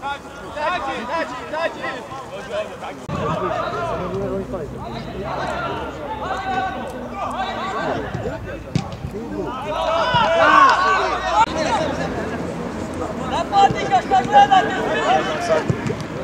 Napadnika šta gledate svi!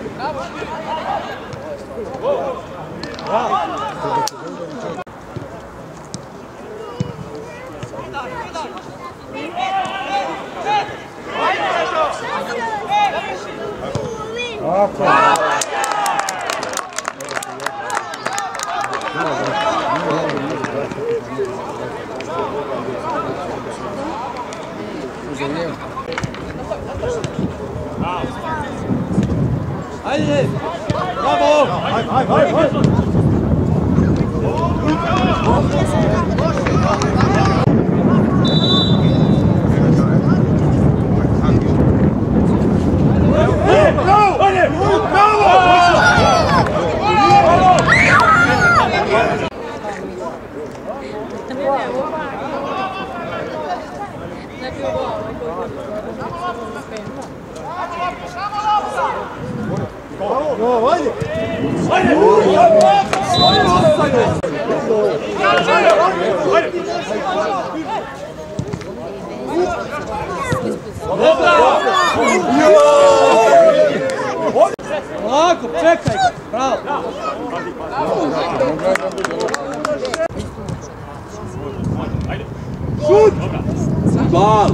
Ajde! Bravo! Ajde! Lako, čekaj! Bravo! Šut! Gol!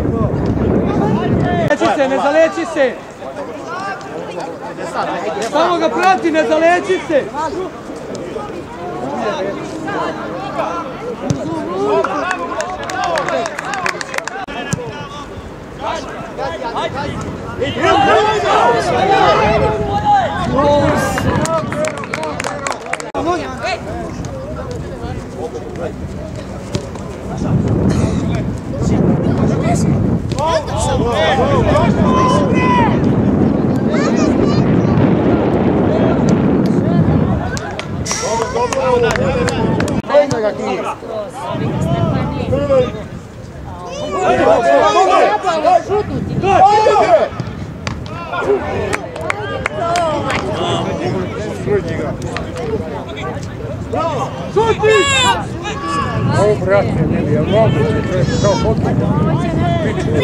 Ne zaleči se! Samo ga prati, ne zaleči se! Ovo brate, ne je moguće, to je kao hotkaj. Vidite,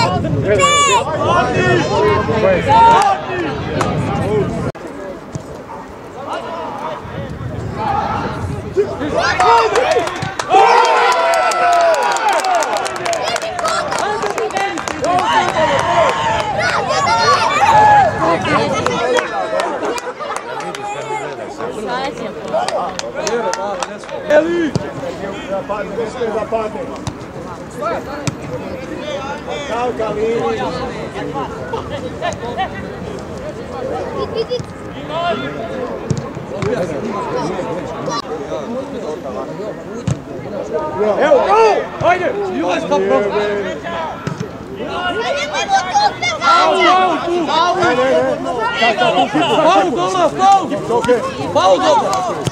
Eli! Zapadne. Kalka vidi. Evo, go! Ajde! Joj, stop, go! Faul doma, faul! Faul doma!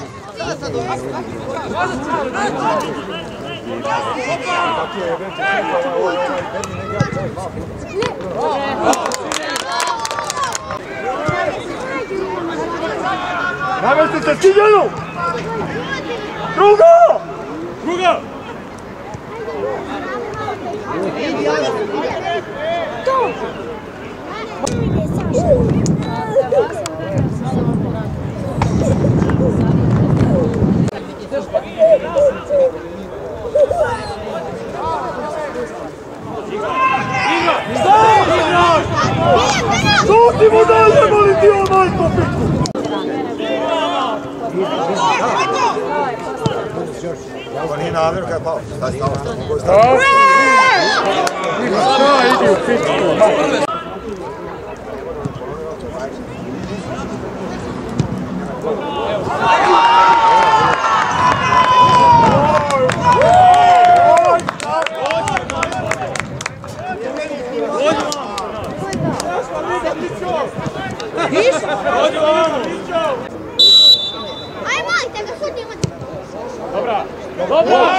Namestite ciljanu! Drugo! Druga! Šuti mu dalje, molim ti ovo majko piku! Ovo nije namjer kada je pao. Stani, idi u pičku. Dobra! Dobra!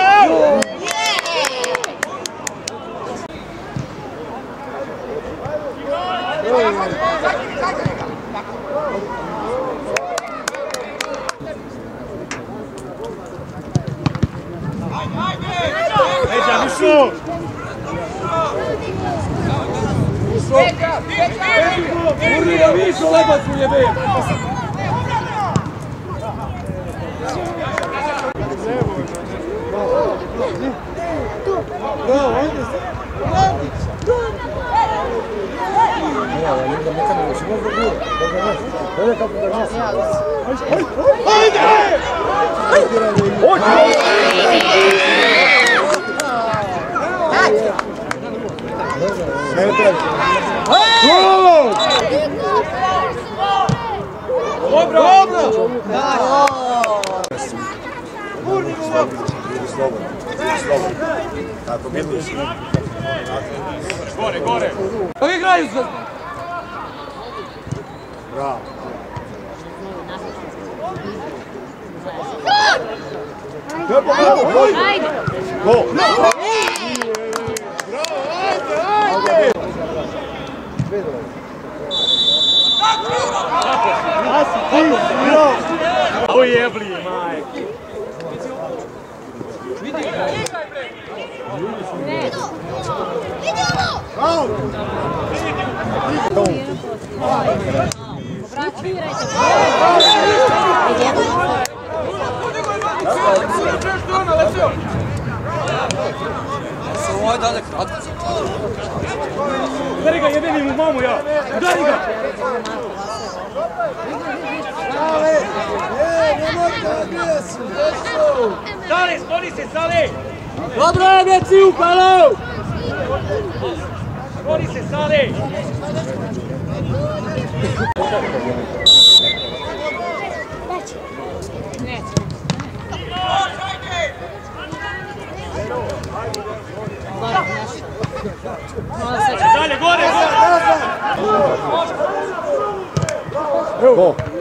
Ušao! Urni ga više, lebac mu je bio. Bravo, ajde se. Tako bilo si. Gore, gore. Kako igraju se? Bravo. Ajde! Go! O jebli, majke. Udari ga, jebeni mu mamu ja. Udari ga. Sali, skloni se, Sali! Dobro je, djeci, upalo! Skloni se, Sali! Dalje, gore, gore! Evo.